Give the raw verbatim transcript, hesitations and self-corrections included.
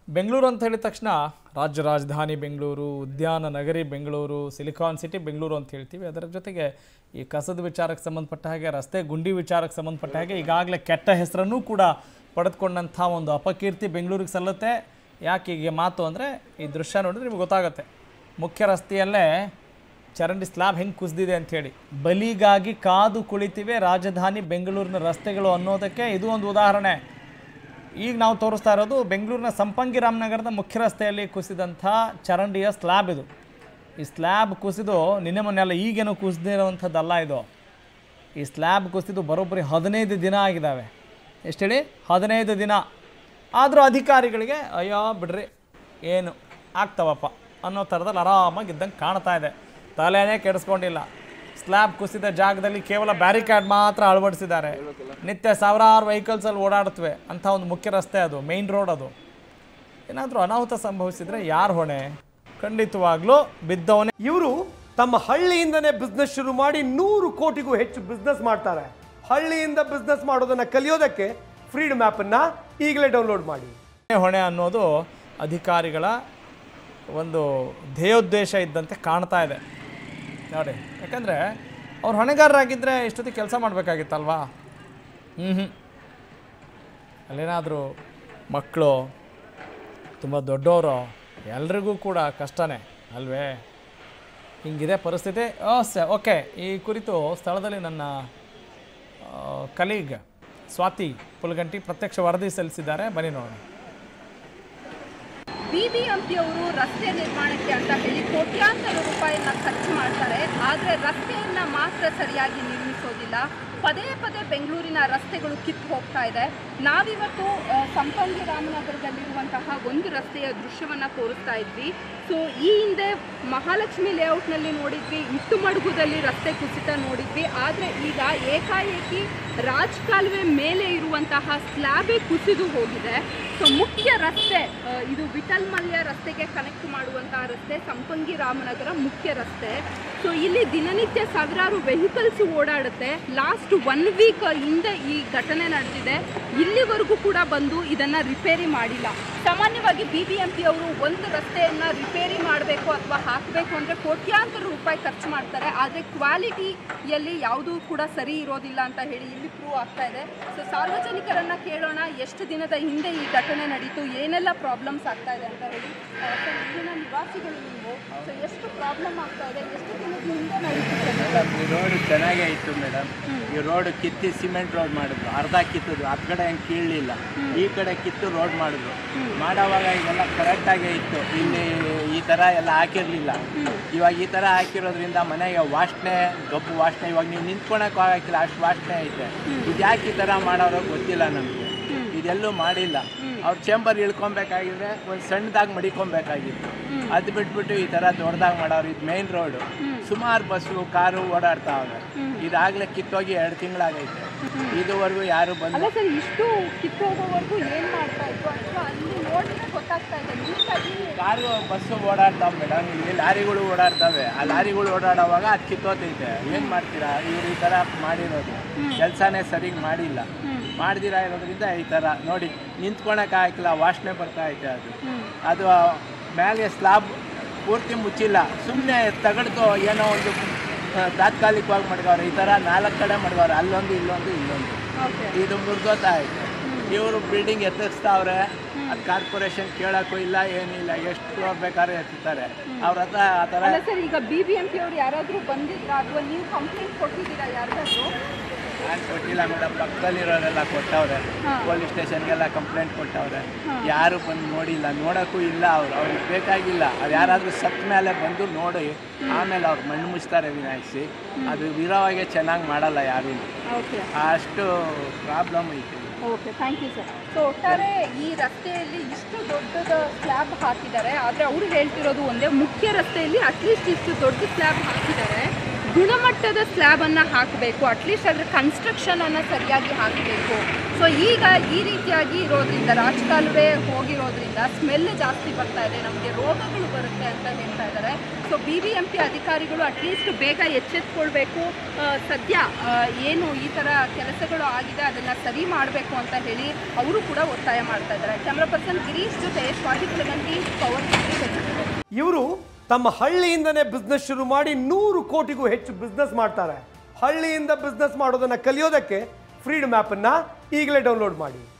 ಬೆಂಗಳೂರು ಅಂತ ಹೇಳಿದ ತಕ್ಷಣ ರಾಜ್ಯ ರಾಜಧಾನಿ ಬೆಂಗಳೂರು, ಉದ್ಯಾನ ನಗರಿ ಬೆಂಗಳೂರು, ಸಿಲಿಕಾನ್ ಸಿಟಿ ಬೆಂಗಳೂರು ಅಂತ ಹೇಳ್ತೀವಿ. ಅದರ ಜೊತೆಗೆ ಈ ಕಸದ ವಿಚಾರಕ್ಕೆ ಸಂಬಂಧಪಟ್ಟ ಹಾಗೆ, ರಸ್ತೆ ಗುಂಡಿ ವಿಚಾರಕ್ಕೆ ಸಂಬಂಧಪಟ್ಟ ಹಾಗೆ ಈಗಾಗಲೇ ಕೆಟ್ಟ ಹೆಸರನ್ನು ಕೂಡ ಪಡೆದುಕೊಂಡಂಥ ಒಂದು ಅಪಕೀರ್ತಿ ಬೆಂಗಳೂರಿಗೆ ಸಲ್ಲುತ್ತೆ. ಯಾಕೆ ಹೀಗೆ ಮಾತು ಅಂದರೆ ಈ ದೃಶ್ಯ ನೋಡಿದ್ರೆ ನಿಮಗೆ ಗೊತ್ತಾಗುತ್ತೆ. ಮುಖ್ಯ ರಸ್ತೆಯಲ್ಲೇ ಚರಂಡಿ ಸ್ಲ್ಯಾಬ್ ಹೆಂಗೆ ಕುಸಿದಿದೆ ಅಂಥೇಳಿ. ಬಲಿಗಾಗಿ ಕಾದು ಕುಳಿತಿವೆ ರಾಜಧಾನಿ ಬೆಂಗಳೂರಿನ ರಸ್ತೆಗಳು ಅನ್ನೋದಕ್ಕೆ ಇದು ಒಂದು ಉದಾಹರಣೆ. ಈಗ ನಾವು ತೋರಿಸ್ತಾ ಇರೋದು ಬೆಂಗಳೂರಿನ ಸಂಪಂಗಿ ರಾಮನಗರದ ಮುಖ್ಯ ರಸ್ತೆಯಲ್ಲಿ ಕುಸಿದಂಥ ಚರಂಡಿಯ ಸ್ಲ್ಯಾಬ್ ಇದು. ಈ ಸ್ಲ್ಯಾಬ್ ಕುಸಿದು ನಿನ್ನೆ ಮೊನ್ನೆ ಅಲ್ಲ, ಈಗೇನು ಕುಸಿದಿರೋವಂಥದ್ದಲ್ಲ ಇದು. ಈ ಸ್ಲ್ಯಾಬ್ ಕುಸಿದು ಬರೋಬ್ಬರಿ ಹದಿನೈದು ದಿನ ಆಗಿದ್ದಾವೆ. ಎಷ್ಟು ಹೇಳಿ? ಹದಿನೈದು ದಿನ. ಆದರೂ ಅಧಿಕಾರಿಗಳಿಗೆ ಅಯ್ಯೋ ಬಿಡ್ರಿ ಏನು ಆಗ್ತಾವಪ್ಪ ಅನ್ನೋ ಥರದಲ್ಲಿ ಆರಾಮಾಗಿ ಇದ್ದಂಗೆ ಕಾಣ್ತಾ ಇದೆ. ತಲೆನೇ ಕೆಡಿಸ್ಕೊಂಡಿಲ್ಲ. ಸ್ಲ್ಯಾಬ್ ಕುಸಿದ ಜಾಗದಲ್ಲಿ ಕೇವಲ ಬ್ಯಾರಿಕ್ಯಾಡ್ ಮಾತ್ರ ಅಳವಡಿಸಿದ್ದಾರೆ. ನಿತ್ಯ ಸಾವಿರಾರು ವೆಹಿಕಲ್ಸಲ್ಲಿ ಓಡಾಡುತ್ತವೆ ಅಂಥ ಒಂದು ಮುಖ್ಯ ರಸ್ತೆ ಅದು, ಮೇಯ್ನ್ ರೋಡ್ ಅದು. ಏನಾದರೂ ಅನಾಹುತ ಸಂಭವಿಸಿದರೆ ಯಾರು ಹೊಣೆ? ಖಂಡಿತವಾಗ್ಲೂ ಬಿದ್ದವನೇ. ಇವರು ತಮ್ಮ ಹಳ್ಳಿಯಿಂದನೇ ಬಿಸ್ನೆಸ್ ಶುರು ಮಾಡಿ ನೂರು ಕೋಟಿಗೂ ಹೆಚ್ಚು ಬಿಸ್ನೆಸ್ ಮಾಡ್ತಾರೆ. ಹಳ್ಳಿಯಿಂದ ಬಿಸ್ನೆಸ್ ಮಾಡೋದನ್ನ ಕಲಿಯೋದಕ್ಕೆ ಫ್ರೀಡಮ್ ಆ್ಯಪನ್ನು ಈಗಲೇ ಡೌನ್ಲೋಡ್ ಮಾಡಿ. ಹೊಣೆ ಅನ್ನೋದು ಅಧಿಕಾರಿಗಳ ಒಂದು ಧ್ಯೇಯೋದ್ದೇಶ ಇದ್ದಂತೆ ಕಾಣ್ತಾ ಇದೆ ನೋಡಿ. ಯಾಕಂದರೆ ಅವ್ರು ಹೊಣೆಗಾರರಾಗಿದ್ದರೆ ಇಷ್ಟೊತ್ತಿಗೆ ಕೆಲಸ ಮಾಡಬೇಕಾಗಿತ್ತಲ್ವಾ? ಹ್ಞೂ ಹ್ಞೂ ಅಲ್ಲೇನಾದರೂ ಮಕ್ಕಳು, ತುಂಬ ದೊಡ್ಡವರು, ಎಲ್ರಿಗೂ ಕೂಡ ಕಷ್ಟನೇ ಅಲ್ವೇ? ಹಿಂಗಿದೆ ಪರಿಸ್ಥಿತಿ. ಸ ಓಕೆ, ಈ ಕುರಿತು ಸ್ಥಳದಲ್ಲಿ ನನ್ನ ಕಲೀಗ್ ಸ್ವಾತಿ ಪುಲ್ಗಂಟಿ ಪ್ರತ್ಯಕ್ಷ ವರದಿ ಸಲ್ಲಿಸಿದ್ದಾರೆ. ಬನ್ನಿ ನೋಡೋಣ. ಬಿಬಿಎಂಪಿಯವರು ರಸ್ತೆ ನಿರ್ಮಾಣಕ್ಕೆ ಅಂತ ಹೇಳಿ ಕೋಟ್ಯಾಂತರ ರೂಪಾಯಿಯನ್ನ ಖರ್ಚು ಮಾಡ್ತಾರೆ. ಆದರೆ ರಸ್ತೆಯನ್ನ ಮಾತ್ರ ಸರಿಯಾಗಿ ನಿರ್ಮಿಸೋದಿಲ್ಲ. ಪದೇ ಪದೇ ಬೆಂಗಳೂರಿನ ರಸ್ತೆಗಳು ಕಿತ್ತು ಹೋಗ್ತಾ ಇದೆ. ನಾವಿವತ್ತು ಸಂಪಂಗಿ ರಾಮನಗರದಲ್ಲಿರುವಂತಹ ಒಂದು ರಸ್ತೆಯ ದೃಶ್ಯವನ್ನು ತೋರಿಸ್ತಾ ಇದ್ವಿ. ಸೊ ಈ ಹಿಂದೆ ಮಹಾಲಕ್ಷ್ಮಿ ಲೇಔಟ್ನಲ್ಲಿ ನೋಡಿದ್ವಿ, ಇಟ್ಟುಮಡುಗುದಲ್ಲಿ ರಸ್ತೆ ಕುಸಿತ ನೋಡಿದ್ವಿ. ಆದರೆ ಈಗ ಏಕಾಏಕಿ ರಾಜಕಾಲುವೆ ಮೇಲೆ ಇರುವಂತಹ ಸ್ಲ್ಯಾಬೇ ಕುಸಿದು ಹೋಗಿದೆ. ಸೊ ಮುಖ್ಯ ರಸ್ತೆ ಇದು ವಿಠಲ್ ಮಲ್ಯ ರಸ್ತೆಗೆ ಕನೆಕ್ಟ್ ಮಾಡುವಂತಹ ರಸ್ತೆ, ಸಂಪಂಗಿ ರಾಮನಗರ ಮುಖ್ಯ ರಸ್ತೆ. ಸೊ ಇಲ್ಲಿ ದಿನನಿತ್ಯ ಸಾವಿರಾರು ವೆಹಿಕಲ್ಸ್ ಓಡಾಡುತ್ತೆ. ಲಾಸ್ಟ್ ಒನ್ ವೀಕ್ ಹಿಂದೆ ಈ ಘಟನೆ ನಡೆದಿದೆ. ಇಲ್ಲಿವರೆಗೂ ಕೂಡ ಬಂದು ಇದನ್ನು ರಿಪೇರಿ ಮಾಡಿಲ್ಲ. ಸಾಮಾನ್ಯವಾಗಿ ಬಿ ಬಿ ಎಂ ಪಿ ಅವರು ಒಂದು ರಸ್ತೆಯನ್ನು ರಿಪೇರಿ ಮಾಡಬೇಕು ಅಥವಾ ಹಾಕಬೇಕು ಅಂದರೆ ಕೋಟ್ಯಾಂತರ ರೂಪಾಯಿ ಖರ್ಚು ಮಾಡ್ತಾರೆ. ಆದರೆ ಕ್ವಾಲಿಟಿಯಲ್ಲಿ ಯಾವುದೂ ಕೂಡ ಸರಿ ಇರೋದಿಲ್ಲ ಅಂತ ಹೇಳಿ ಇಲ್ಲಿ ಪ್ರೂವ್ ಆಗ್ತಾ ಇದೆ. ಸೊ ಸಾರ್ವಜನಿಕರನ್ನು ಕೇಳೋಣ, ಎಷ್ಟು ದಿನದ ಹಿಂದೆ ಈ ಘಟನೆ ನಡೀತು, ಏನೆಲ್ಲ ಪ್ರಾಬ್ಲಮ್ಸ್ ಆಗ್ತಾ ಇದೆ ಅಂತ ಹೇಳಿ. ಸೊ ಇಲ್ಲಿನ ನಿವಾಸಿಗಳು ನೀವು, ಸೊ ಎಷ್ಟು ಪ್ರಾಬ್ಲಮ್ ಆಗ್ತಾ ಇದೆ, ಎಷ್ಟು ದಿನದ ಹಿಂದೆ ನಡೀತು? ಈ ರೋಡ್ ಚೆನ್ನಾಗೇ ಇತ್ತು ಮೇಡಮ್. ಈ ರೋಡ್ ಕಿತ್ತಿ ಸಿಮೆಂಟ್ ರೋಡ್ ಮಾಡಿದ್ರು, ಅರ್ಧ ಕಿತ್ತದು. ಆ ಕಡೆ ಹಂಗೆ ಕೀಳಲಿಲ್ಲ, ಈ ಕಡೆ ಕಿತ್ತು ರೋಡ್ ಮಾಡಿದ್ರು. ಮಾಡೋವಾಗ ಇದೆಲ್ಲ ಕರೆಕ್ಟಾಗೇ ಇತ್ತು. ಇಲ್ಲಿ ಈ ಥರ ಎಲ್ಲ ಹಾಕಿರಲಿಲ್ಲ. ಇವಾಗ ಈ ಥರ ಹಾಕಿರೋದ್ರಿಂದ ಮನೆಗೆ ವಾಸನೆ, ಗಬ್ಬು ವಾಸನೆ. ಇವಾಗ ನೀವು ನಿಂತ್ಕೊಳಕ್ಕೂ ಆಗಿಲ್ಲ, ಅಷ್ಟು ವಾಸನೆ ಐತೆ. ಇದು ಯಾಕೆ ಈ ಥರ ಮಾಡೋರೋ ಗೊತ್ತಿಲ್ಲ ನಮಗೆ. ಇದೆಲ್ಲೂ ಮಾಡಿಲ್ಲ. ಅವ್ರು ಚೇಂಬರ್ ಇಳ್ಕೊಬೇಕಾಗಿದ್ರೆ ಒಂದು ಸಣ್ಣದಾಗಿ ಮಡಿಕೊಬೇಕಾಗಿತ್ತು. ಅದು ಬಿಟ್ಬಿಟ್ಟು ಈ ಥರ ದೊಡ್ಡದಾಗಿ ಮಾಡೋರು. ಇದು ಮೇನ್ ರೋಡು, ಸುಮಾರು ಬಸ್ಸು ಕಾರು ಓಡಾಡ್ತಾವೆ. ಇದಾಗಲೇ ಕಿತ್ತೋಗಿ ಎರಡು ತಿಂಗಳಾಗೈತೆ. ಇದುವರೆಗೂ ಯಾರು ಬಂದು ಸರ್ ಇಷ್ಟು ಕಿತ್ತೋಗೋವರೆಗೂ ಏನು ಮಾಡ್ತಾ ಇತ್ತು ಅಥವಾ ಅಲ್ಲಿ ನೋಡಿದ್ರೆ ಗೊತ್ತಾಗ್ತಾ ಇದೆ ನೀಟಾಗಿ ಕಾರು ಬಸ್ಸು ಓಡಾಡ್ತಾವೆ ಮೇಡಮ್. ಇಲ್ಲಿ ಲಾರಿಗಳು ಓಡಾಡ್ತವೆ. ಆ ಲಾರಿಗಳು ಓಡಾಡೋವಾಗ ಅದು ಕಿತ್ತೋತೈತೆ. ಏನು ಮಾಡ್ತೀರಾ? ಇವ್ರು ಈ ಥರ ಮಾಡಿರೋದು ಕೆಲಸನೇ ಸರಿಗೆ ಮಾಡಿಲ್ಲ. ಮಾಡ್ದಿರಾ ಇರೋದ್ರಿಂದ ಈ ಥರ ನೋಡಿ ನಿಂತ್ಕೊಳಕ್ಕಾಗಿಲ್ಲ, ವಾಸನೆ ಬರ್ತಾ ಐತೆ. ಅದು ಅದು ಮೇಲೆ ಸ್ಲಾಬ್ ಪೂರ್ತಿ ಮುಚ್ಚಿಲ್ಲ, ಸುಮ್ಮನೆ ತಗಡ್ದು ಏನೋ ಒಂದು ತಾತ್ಕಾಲಿಕವಾಗಿ ಮಡ್ಗವ್ರೆ. ಈ ಥರ ನಾಲ್ಕು ಕಡೆ ಮಡ್ಗವ್ರೆ, ಅಲ್ಲೊಂದು ಇಲ್ಲೊಂದು ಇಲ್ಲೊಂದು. ಇದು ಮುರ್ಗೋತಾ ಐತೆ. ಇವರು ಬಿಲ್ಡಿಂಗ್ ಎತ್ತಿಸ್ತಾವ್ರೆ, ಅದು ಕಾರ್ಪೊರೇಷನ್ ಕೇಳೋಕ್ಕೂ ಇಲ್ಲ, ಏನಿಲ್ಲ. ಎಷ್ಟು ಬೇಕಾದ್ರೆ ಎತ್ತುತ್ತಾರೆ ಅವ್ರ ಹತ್ರ. ಆ ಥರ ಸರ್ ಈಗ ಬಿ ಬಿ ಎಂ ಪಿ ಅವ್ರು ಯಾರಾದರೂ ಬಂದಿದ್ರಾ ಅಥವಾ ನೀವು ಕಂಪ್ಲೇಂಟ್ ಕೊಟ್ಟಿದ್ದೀರಾ ಯಾರಿಗಾದ್ರು? ನಾನು ಕೊಟ್ಟಿಲ್ಲ ಮೇಡಮ್. ಪಕ್ಕದಲ್ಲಿರೋರೆಲ್ಲ ಕೊಟ್ಟವ್ರೆ, ಪೊಲೀಸ್ ಸ್ಟೇಷನ್ಗೆಲ್ಲ ಕಂಪ್ಲೇಂಟ್ ಕೊಟ್ಟವ್ರೆ. ಯಾರು ಬಂದು ನೋಡಿಲ್ಲ, ನೋಡೋಕ್ಕೂ ಇಲ್ಲ. ಅವ್ರು ಅವ್ರಿಗೆ ಬೇಕಾಗಿಲ್ಲ. ಅದು ಯಾರಾದರೂ ಸತ್ತ ಮೇಲೆ ಬಂದು ನೋಡಿ ಆಮೇಲೆ ಅವ್ರು ಮಣ್ಣು ಮುಚ್ತಾರೆ ವಿನಾಯಿಸಿ. ಅದು ವಿರವಾಗೆ ಚೆನ್ನಾಗಿ ಮಾಡಲ್ಲ ಯಾರೂ. ಅಷ್ಟು ಪ್ರಾಬ್ಲಮ್ ಐತೆ. Okay, thank you sir. So ಒಟ್ಟಾರೆ ಈ ರಸ್ತೆಯಲ್ಲಿ ಇಷ್ಟು ದೊಡ್ಡದ ಸ್ಲ್ಯಾಬ್ ಹಾಕಿದ್ದಾರೆ. ಆದರೆ ಅವರು ಹೇಳ್ತಿರೋದು ಒಂದೇ, ಮುಖ್ಯ ರಸ್ತೆಯಲ್ಲಿ ಅಟ್ಲೀಸ್ಟ್ ಇಷ್ಟು ದೊಡ್ಡ ಸ್ಲ್ಯಾಬ್ ಹಾಕಿದ್ದಾರೆ. ಗುಣಮಟ್ಟದ ಸ್ಲ್ಯಾಬನ್ನು ಹಾಕಬೇಕು, ಅಟ್ಲೀಸ್ಟ್ ಅದರ ಕನ್ಸ್ಟ್ರಕ್ಷನನ್ನು ಸರಿಯಾಗಿ ಹಾಕಬೇಕು. ಸೊ ಈಗ ಈ ರೀತಿಯಾಗಿ ಇರೋದ್ರಿಂದ ರಾಜಕಾಲುವೆ ಹೋಗಿರೋದ್ರಿಂದ ಸ್ಮೆಲ್ ಜಾಸ್ತಿ ಬರ್ತಾ ಇದೆ, ನಮಗೆ ರೋಗಗಳು ಬರುತ್ತೆ ಅಂತ ಹೇಳ್ತಾ ಇದ್ದಾರೆ. So B B M P ಅಧಿಕಾರಿಗಳು ಅಟ್ಲೀಸ್ಟ್ ಬೇಗ ಎಚ್ಚೆತ್ಕೊಳ್ಬೇಕು, ಸದ್ಯ ಏನು ಈ ಥರ ಕೆಲಸಗಳು ಆಗಿದೆ ಅದನ್ನು ಸರಿ ಮಾಡಬೇಕು ಅಂತ ಹೇಳಿ ಅವರು ಕೂಡ ಒತ್ತಾಯ ಮಾಡ್ತಾ ಇದ್ದಾರೆ. ಕ್ಯಾಮ್ರಾ ಪರ್ಸನ್ ಗಿರೀಶ್ ಜೊತೆ ಸ್ವಾತಿ ಕುಲಗಂಟಿ, ಪವರ್ ಇವರು ತಮ್ಮ ಹಳ್ಳಿಯಿಂದನೇ ಬಿಸ್ನೆಸ್ ಶುರು ಮಾಡಿ ನೂರು ಕೋಟಿಗೂ ಹೆಚ್ಚು ಬಿಸ್ನೆಸ್ ಮಾಡ್ತಾರೆ. ಹಳ್ಳಿಯಿಂದ ಬಿಸ್ನೆಸ್ ಮಾಡೋದನ್ನ ಕಲಿಯೋದಕ್ಕೆ ಫ್ರೀಡಮ್ ಆ್ಯಪನ್ನು ಈಗಲೇ ಡೌನ್ಲೋಡ್ ಮಾಡಿ.